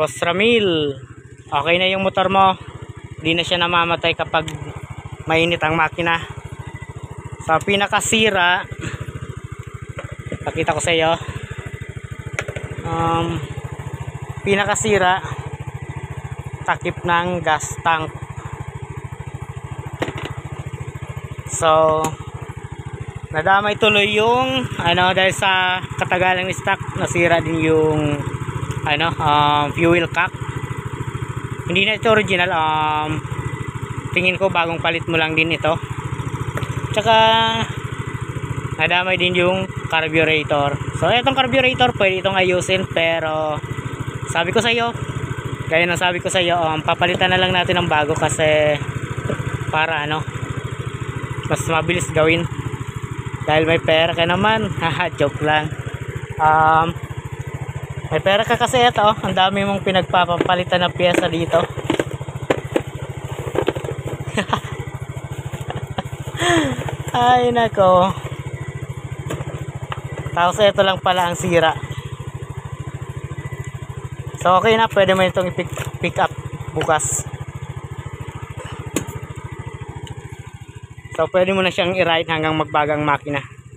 Boss Ramil, okay na yung motor mo. Hindi na siya namamatay kapag mainit ang makina. Sa pinakasira, pakita ko sa iyo. Pinakasira, takip ng gas tank. So, nadamay tuloy yung dahil sa katagalan ng stock, nasira din yung fuel cap. Hindi na ito original. Tingin ko bagong palit mo lang din ito. Tsaka nadamay din yung carburetor. So itong carburetor pwede itong ayusin, pero sabi ko sa iyo, gaya ng sabi ko sa iyo, papalitan na lang natin ng bago kasi para mas mabilis gawin. Dahil may pera ka naman. Haha, joke lang. May pera ka kasi ito, ang dami mong pinagpapalitan ng pyesa dito. Ay nako. Tapos ito lang pala ang sira. So okay na, pwede mo itong i-pick up bukas. So pwede mo na siyang i-ride hanggang magbagang makina.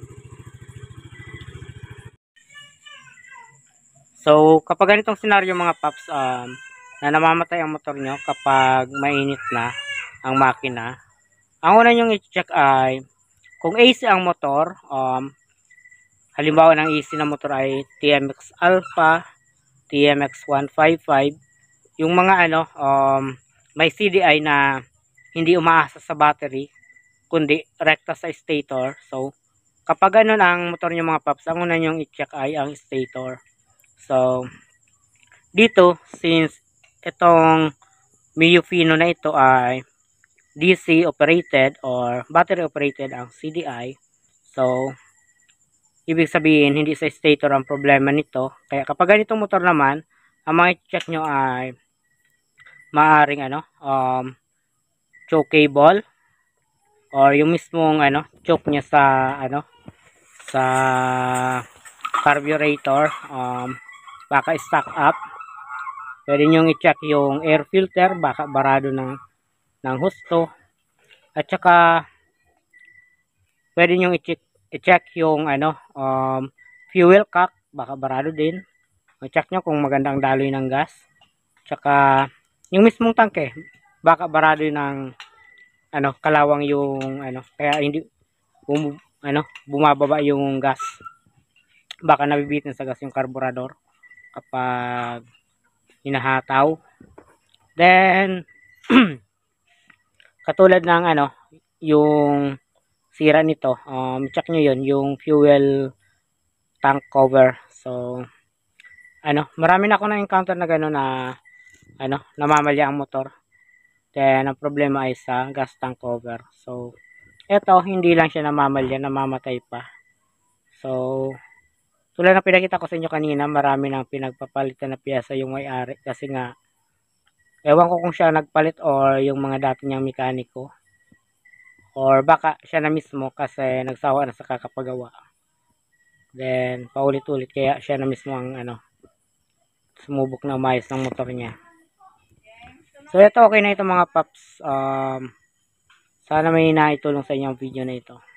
So kapag ganitong senaryo mga paps, na namamatay ang motor nyo kapag mainit na ang makina, ang una nyong i-check ay kung AC ang motor. Halimbawa ng AC na motor ay TMX Alpha, TMX 155, yung mga may CDI na hindi umaasa sa battery kundi rekta sa stator. So kapag ganun ang motor nyo mga paps, ang una nyong i-check ay ang stator. So dito, since itong Mio Fino na ito ay DC operated or battery operated ang CDI, so ibig sabihin hindi sa stator ang problema nito. Kaya kapag ganitong motor naman, ang mga check nyo ay maaring choke cable or yung mismong choke nya sa sa carburetor, baka stock up. Pwede nyo i-check yung air filter, baka barado ng husto. At saka pwede nyo i-check yung fuel cap, baka barado din. I-check nyo kung magandang daloy ng gas. Tsaka yung mismong tangke, baka barado ng kalawang yung kaya hindi bumababa yung gas. Baka nabibitin sa gas yung karburador kapag hinahataw. Then katulad ng yung sira nito, check nyo yun, yung fuel tank cover. So marami na ako na-encounter na gano'n na namamalya ang motor. Then ang problema ay sa gas tank cover. So eto, hindi lang siya namamalya, namamatay pa. So tulad ng pinakita ko sa inyo kanina, marami nang pinagpapalitan na piyesa yung may-ari kasi nga ewan ko kung siya nagpalit or yung mga dati niyang mekaniko, or baka siya na mismo kasi nagsawa na sa kakapagawa. Then paulit-ulit kaya siya na mismo ang sumubok na umayos ng motor niya. So ito, okay na ito mga paps. Sana may naitulong sa inyo ang video na ito.